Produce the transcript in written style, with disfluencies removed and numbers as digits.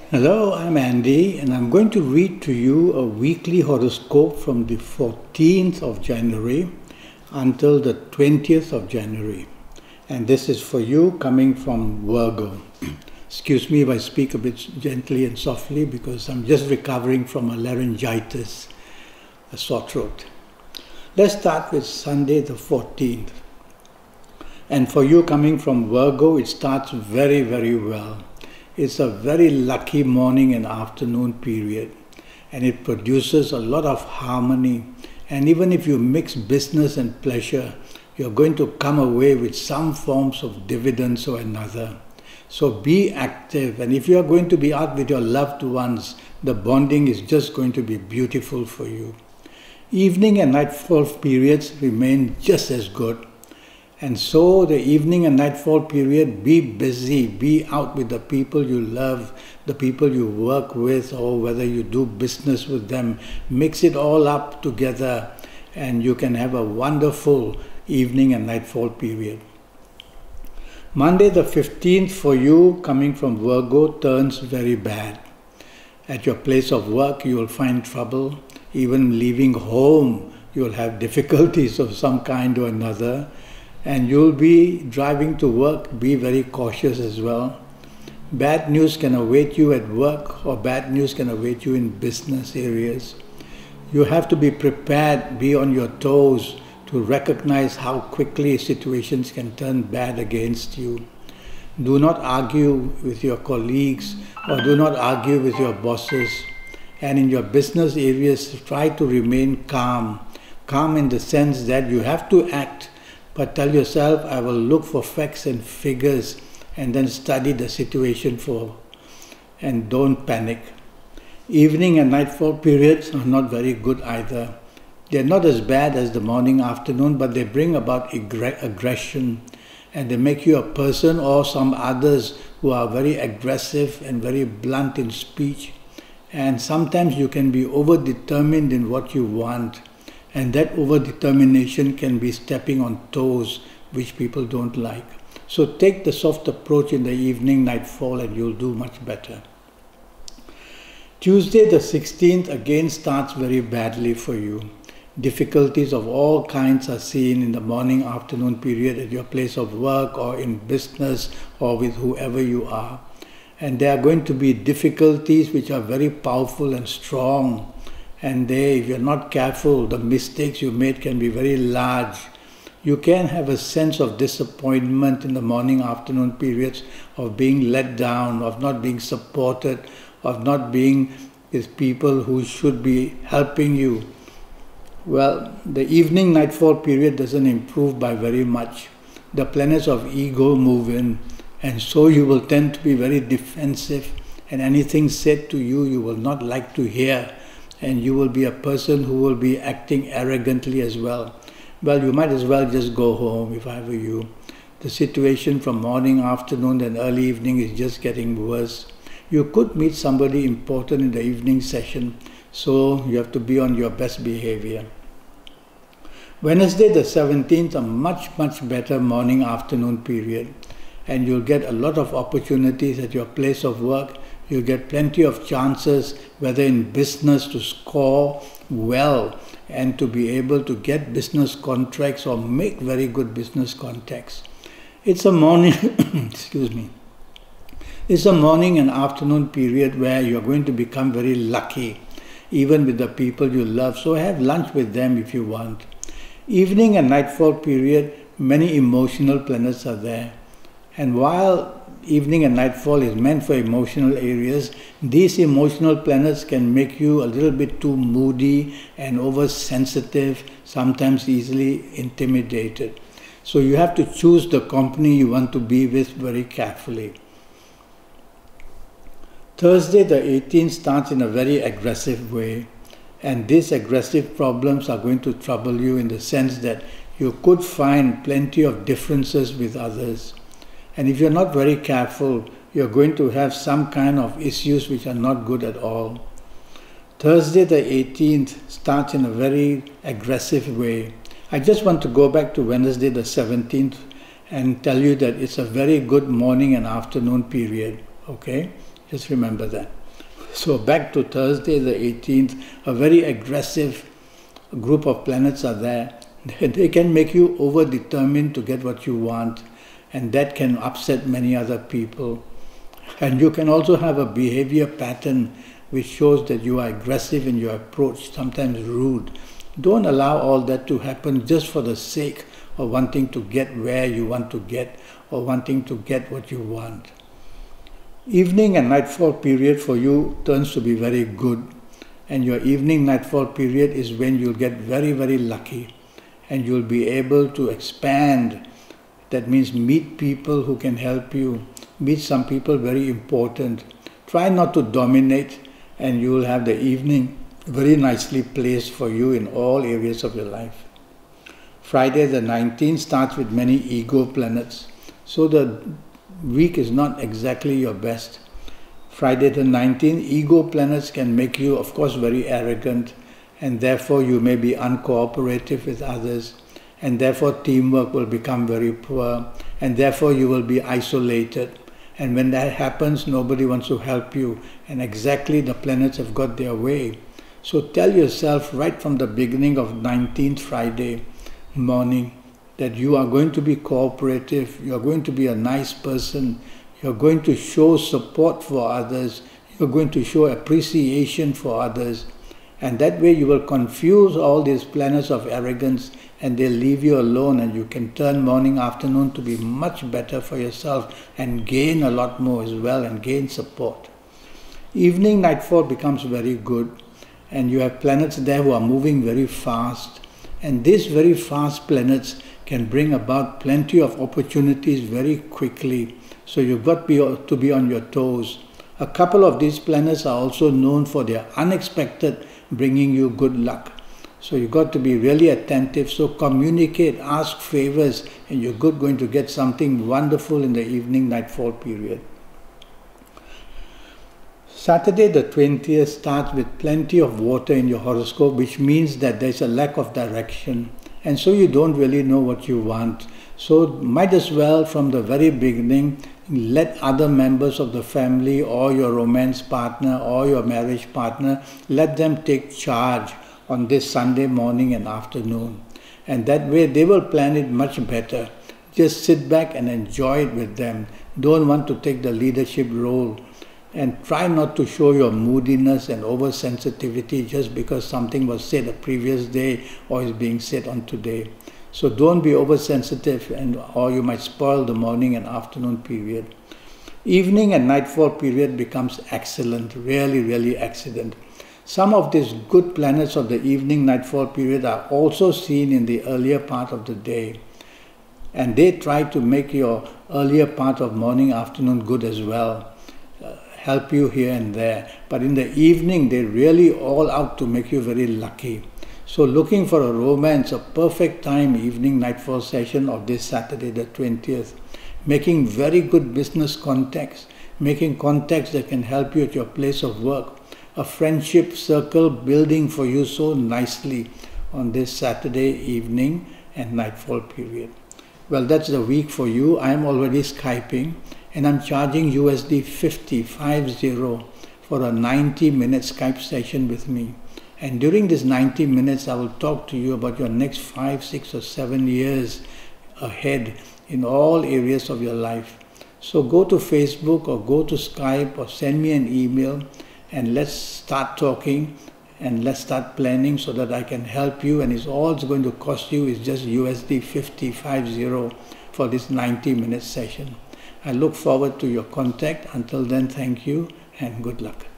Hello, I'm Andi, and I'm going to read to you a weekly horoscope from the 14th of January until the 20th of January. And this is for you coming from Virgo. Excuse me if I speak a bit gently and softly because I'm just recovering from a laryngitis, a sore throat. Let's start with Sunday the 14th. And for you coming from Virgo, it starts very, very well. It's a very lucky morning and afternoon period, and it produces a lot of harmony. And even if you mix business and pleasure, you're going to come away with some forms of dividends or another. So be active, and if you are going to be out with your loved ones, the bonding is just going to be beautiful for you. Evening and nightfall periods remain just as good. And so the evening and nightfall period, be busy, be out with the people you love, the people you work with, or whether you do business with them. Mix it all up together and you can have a wonderful evening and nightfall period. Monday the 15th for you coming from Virgo turns very bad. At your place of work you will find trouble. Even leaving home you will have difficulties of some kind or another. And you'll be driving to work, be very cautious as well. Bad news can await you at work, or bad news can await you in business areas. You have to be prepared, be on your toes to recognize how quickly situations can turn bad against you. Do not argue with your colleagues or do not argue with your bosses. And in your business areas, try to remain calm. Calm in the sense that you have to act, but tell yourself, I will look for facts and figures and then study the situation and don't panic. Evening and nightfall periods are not very good either. They're not as bad as the morning, afternoon, but they bring about aggression and they make you a person or some others who are very aggressive and very blunt in speech. And sometimes you can be over-determined in what you want. And that over-determination can be stepping on toes, which people don't like. So take the soft approach in the evening, nightfall, and you'll do much better. Tuesday the 16th again starts very badly for you. Difficulties of all kinds are seen in the morning, afternoon period at your place of work or in business or with whoever you are. And there are going to be difficulties which are very powerful and strong. And if you're not careful, the mistakes you made can be very large. You can have a sense of disappointment in the morning, afternoon periods, of being let down, of not being supported, of not being with people who should be helping you. Well, the evening, nightfall period doesn't improve by very much. The planets of ego move in, and so you will tend to be very defensive, and anything said to you, you will not like to hear. And you will be a person who will be acting arrogantly as well. Well, you might as well just go home if I were you. The situation from morning, afternoon and early evening is just getting worse. You could meet somebody important in the evening session, so you have to be on your best behavior. Wednesday the 17th, a much better morning, afternoon period. And you'll get a lot of opportunities at your place of work. You get plenty of chances, whether in business, to score well and to be able to get business contracts or make very good business contacts. It's a morning, excuse me. It's a morning and afternoon period where you're going to become very lucky, even with the people you love. So have lunch with them if you want. Evening and nightfall period, many emotional planets are there. And while evening and nightfall is meant for emotional areas, these emotional planets can make you a little bit too moody and oversensitive, sometimes easily intimidated. So you have to choose the company you want to be with very carefully. Thursday the 18th starts in a very aggressive way, and these aggressive problems are going to trouble you in the sense that you could find plenty of differences with others. And if you're not very careful, you're going to have some kind of issues which are not good at all. Thursday the 18th starts in a very aggressive way. I just want to go back to Wednesday the 17th and tell you that it's a very good morning and afternoon period. Okay? Just remember that. So back to Thursday the 18th, a very aggressive group of planets are there. They can make you over-determined to get what you want, and that can upset many other people. And you can also have a behavior pattern which shows that you are aggressive in your approach, sometimes rude. Don't allow all that to happen just for the sake of wanting to get where you want to get or wanting to get what you want. Evening and nightfall period for you turns to be very good, and your evening nightfall period is when you'll get very, very lucky and you'll be able to expand. That means meet people who can help you, meet some people very important. Try not to dominate, and you will have the evening very nicely placed for you in all areas of your life. Friday the 19th starts with many ego planets, so the week is not exactly your best. Friday the 19th, ego planets can make you, of course, very arrogant, and therefore you may be uncooperative with others, and therefore teamwork will become very poor, and therefore you will be isolated. And when that happens, nobody wants to help you, and exactly the planets have got their way. So tell yourself right from the beginning of 19th Friday morning that you are going to be cooperative, you are going to be a nice person, you are going to show support for others, you are going to show appreciation for others, and that way you will confuse all these planets of arrogance and they'll leave you alone, and you can turn morning, afternoon to be much better for yourself and gain a lot more as well and gain support. Evening nightfall becomes very good, and you have planets there who are moving very fast, and these very fast planets can bring about plenty of opportunities very quickly. So you've got to be on your toes. A couple of these planets are also known for their unexpected bringing you good luck. So you've got to be really attentive. So communicate, ask favors, and you're going to get something wonderful in the evening nightfall period. Saturday the 20th starts with plenty of water in your horoscope, which means that there's a lack of direction. And so you don't really know what you want. So might as well from the very beginning let other members of the family or your romance partner or your marriage partner, let them take charge on this Sunday morning and afternoon. And that way they will plan it much better. Just sit back and enjoy it with them. Don't want to take the leadership role. And try not to show your moodiness and oversensitivity just because something was said the previous day or is being said on today. So don't be oversensitive, or you might spoil the morning and afternoon period. Evening and nightfall period becomes excellent, really, really excellent. Some of these good planets of the evening nightfall period are also seen in the earlier part of the day. And they try to make your earlier part of morning, afternoon good as well. Help you here and there, but in the evening they really all out to make you very lucky. So looking for a romance, a perfect time evening nightfall session of this Saturday the 20th, making very good business contacts, making contacts that can help you at your place of work, a friendship circle building for you so nicely on this Saturday evening and nightfall period. Well, that's the week for you. I'm already Skyping, and I'm charging USD 50 for a 90-minute Skype session with me. And during this 90 minutes, I will talk to you about your next 5, 6 or 7 years ahead in all areas of your life. So go to Facebook or go to Skype or send me an email and let's start talking and let's start planning so that I can help you, and all it's going to cost you is just USD 50 for this 90-minute session. I look forward to your contact. Until then, thank you and good luck.